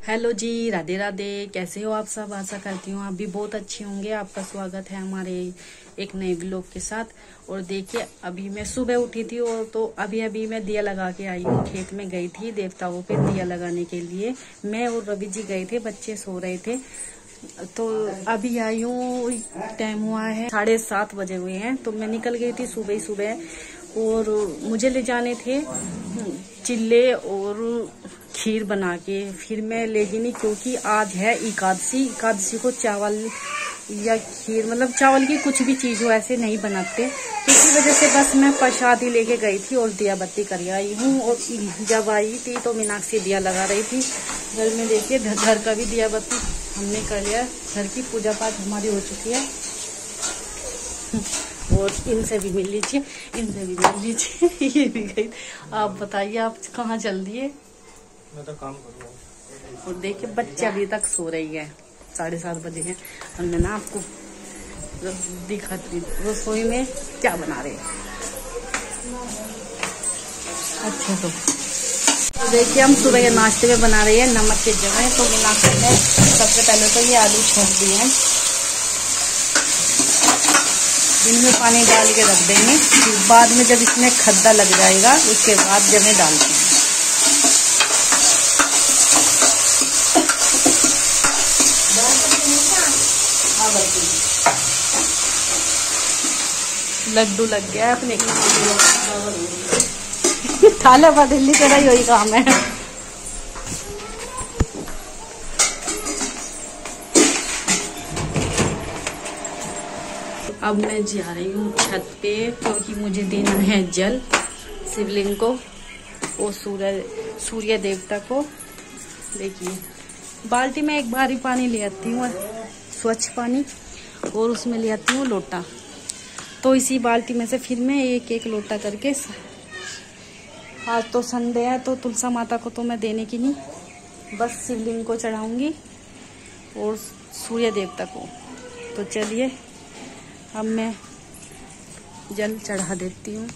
Hello जी, राधे राधे। कैसे हो आप सब? आशा करती हूँ आप भी बहुत अच्छे होंगे। आपका स्वागत है हमारे एक नए व्लॉग के साथ। और देखिए, अभी मैं सुबह उठी थी और तो अभी मैं दिया लगा के आई हूँ। खेत में गई थी देवताओं पे दिया लगाने के लिए। मैं और रवि जी गए थे, बच्चे सो रहे थे तो अभी आई हूँ। टाइम हुआ है 7:30 बजे हुए हैं। तो मैं निकल गई थी सुबह ही सुबह और मुझे ले जाने थे चिल्ले और खीर बना के। फिर मैं ले गई नहीं क्योंकि आज है एकादशी को चावल या खीर मतलब चावल की कुछ भी चीज हो ऐसे नहीं बनाते। तो इसी वजह से बस मैं प्रसादी लेके गई थी और दिया बत्ती कर आई हूँ। और जब आई थी तो मीनाक्षी दिया लगा रही थी। घर में देखिए घर का भी दिया बत्ती हमने कर लिया। घर की पूजा पाठ हमारी हो चुकी है। और इनसे भी मिल लीजिए, इनसे भी मिल लीजिए। ये भी गई। आप बताइए, आप कहाँ चल दिए? मैं तो काम करूँगा। और देखिए बच्चे अभी तक सो रही है, 7:30 बजे हैं। और मैं ना आपको दिखाती हूँ रसोई में क्या बना रहे हैं। अच्छा तो देखिए, हम सुबह के नाश्ते में बना रहे हैं नमक की जगह। तो नाश्ते में सबसे पहले तो ये आलू छोंक दिए हैं, इनमें पानी डाल के रख देंगे। फिर बाद में जब इसमें खद्दा लग जाएगा उसके बाद जब डालते हैं। लड्डू लग गया है अपने थाला बदली तेरा यही काम है। अब मैं जा रही हूँ छत पे क्योंकि मुझे देना है जल शिवलिंग को और सूर्य देवता को। देखिए बाल्टी में एक बार ही पानी ले आती हूँ, स्वच्छ पानी, और उसमें ले आती हूँ लोटा। तो इसी बाल्टी में से फिर मैं एक एक लोटा करके, आज तो संडे है तो तुलसा माता को तो मैं देने की नहीं, बस शिवलिंग को चढ़ाऊंगी और सूर्य देवता को। तो चलिए अब मैं जल चढ़ा देती हूँ।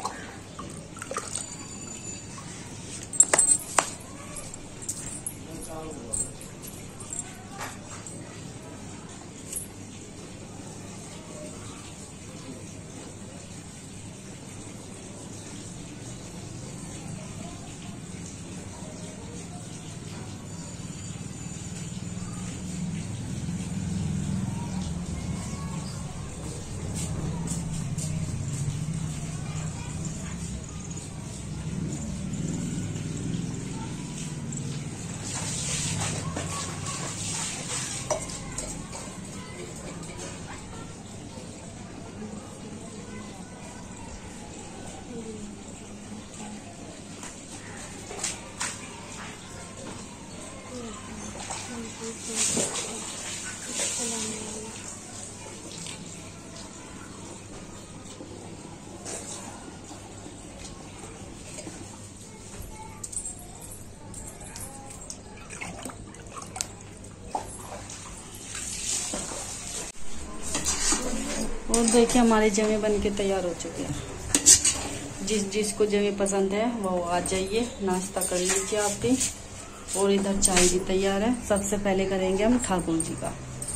और देखिए हमारे जमे बन के तैयार हो चुके हैं। जिसको जमे पसंद है वो आ जाइए, नाश्ता कर लीजिए आप भी। और इधर चाय भी तैयार है। सबसे पहले करेंगे हम ठाकुर जी का।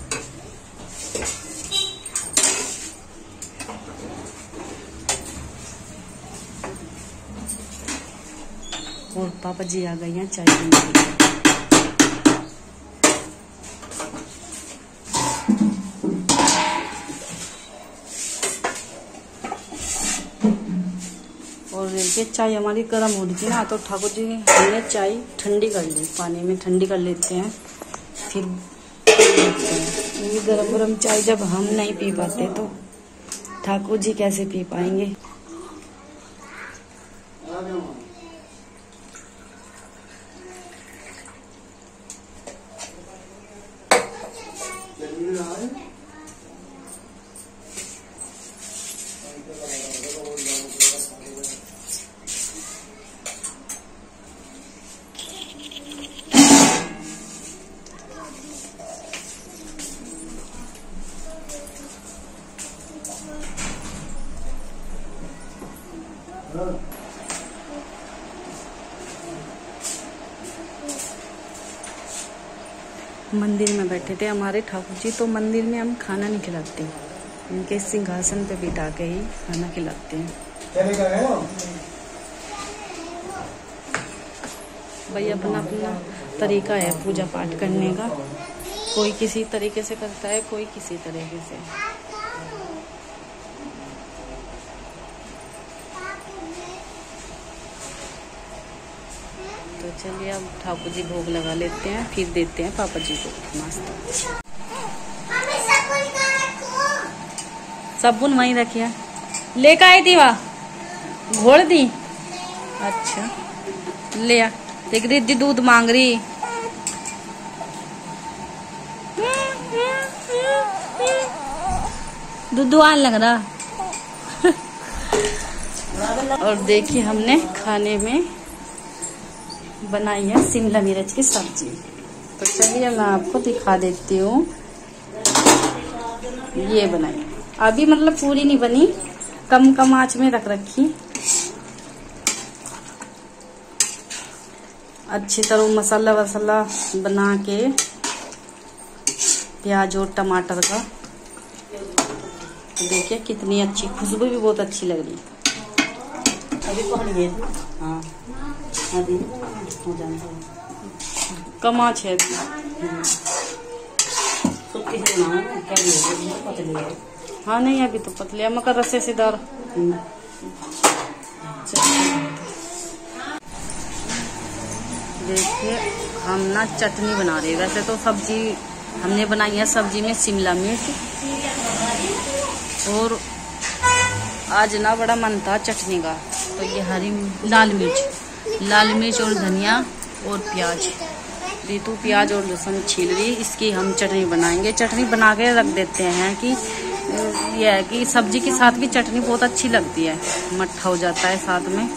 और पापा जी आ गई हैं चाय पीने के लिए। और देखिए चाय हमारी गर्म हो रही थी ना, तो ठाकुर जी हमने चाय ठंडी कर ली, पानी में ठंडी कर लेते हैं। फिर ये गरम गरम चाय जब हम नहीं पी पाते तो ठाकुर जी कैसे पी पाएंगे। मंदिर में बैठे थे हमारे ठाकुर जी, तो मंदिर में हम खाना नहीं खिलाते, इनके सिंहासन पे बिठा के ही खाना खिलाते हैं। भाई अपना अपना तरीका है पूजा पाठ करने का, कोई किसी तरीके से करता है, कोई किसी तरीके से। तो चलिए अब ठाकुर जी भोग लगा लेते हैं, फिर देते हैं पापा जी को नाश्ता। साबुन वहीं रखिए, लेकर आई थी वहाँ घोड़ दी। अच्छा ले आ, देख रिद्धि दूध मांग रही। दूध आने लग रहा। और देखिए हमने खाने में बनाई है शिमला मिर्च की सब्जी। तो चलिए मैं आपको दिखा देती हूँ। ये बनाई अभी, मतलब पूरी नहीं बनी, कम आंच में रख रखी। अच्छी तरह मसाला वसाला बना के, प्याज और टमाटर का। तो देखिए कितनी अच्छी खुशबू भी बहुत अच्छी लग रही। हाँ कम आंच है। हाँ नहीं अभी तो पतले, मगर रस्से से दार। देखिए हम ना चटनी बना रहे हैं। वैसे तो सब्जी हमने बनाई है, सब्जी में शिमला मिर्च, और आज ना बड़ा मन था चटनी का, तो ये लाल मिर्च और धनिया और प्याज। रीतू प्याज और लहसुन छील रही, इसकी हम चटनी बनाएंगे। चटनी बना के रख देते हैं कि यह है कि सब्जी के साथ भी चटनी बहुत अच्छी लगती है, मट्ठा हो जाता है साथ में।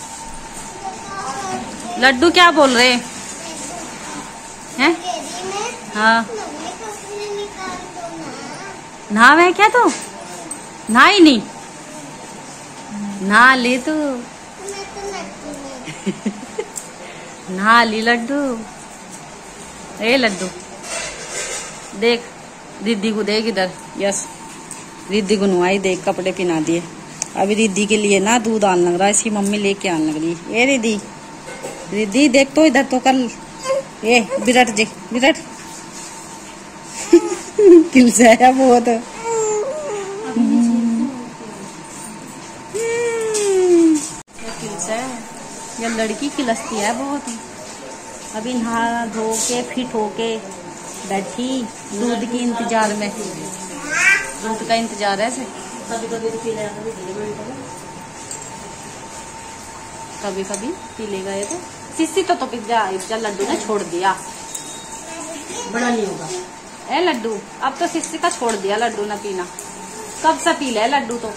लड्डू क्या बोल रहे हैं? हाँ नहा है क्या तू? नहा ही नहीं, नहा ली तू। नहा ली लड्डू। ए लड्डू देख, दीदी को देख इधर। यस दीदी को नुआई, देख कपड़े पहना दिए। अभी दीदी के लिए ना दूध आने लग रहा है, इसकी मम्मी लेके आने लग रही। ए दीदी देख तो इधर तो कल। ए विराट जी विराट किलसा है बहुत। ये लड़की किलसती है बहुत। अभी नहा धो के फिट होके बैठी, दूध की इंतजार में, दूध का इंतजार है। कभी कभी पी लेगा ये तो। सिस्सी तो पिज्जा लड्डू ने छोड़ दिया, बड़ा नहीं होगा। ए लड्डू अब तो सिस्सी का छोड़ दिया लड्डू ने पीना। कब से पी ले लड्डू तो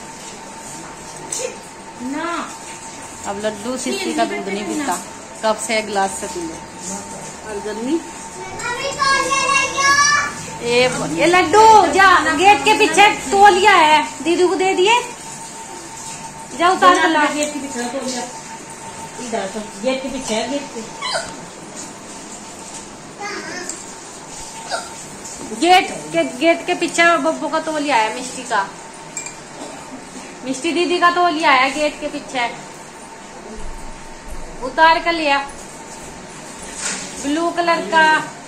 ना, अब लड्डू सिस्सी का दूध नहीं पीता, कब से एक गिलास से पी ले। और गर्मी ये लड्डू जा गेट के पीछे तौलिया है, दीदी को दे दिए। जा उतार कर ला। गेट के पीछे तौलिया, इधर तो गेट के पीछे है, गेट के पीछे बब्बू का तौलिया है, मिष्टी दीदी का तौलिया है गेट के पीछे। उतार कर लिया, ब्लू कलर का।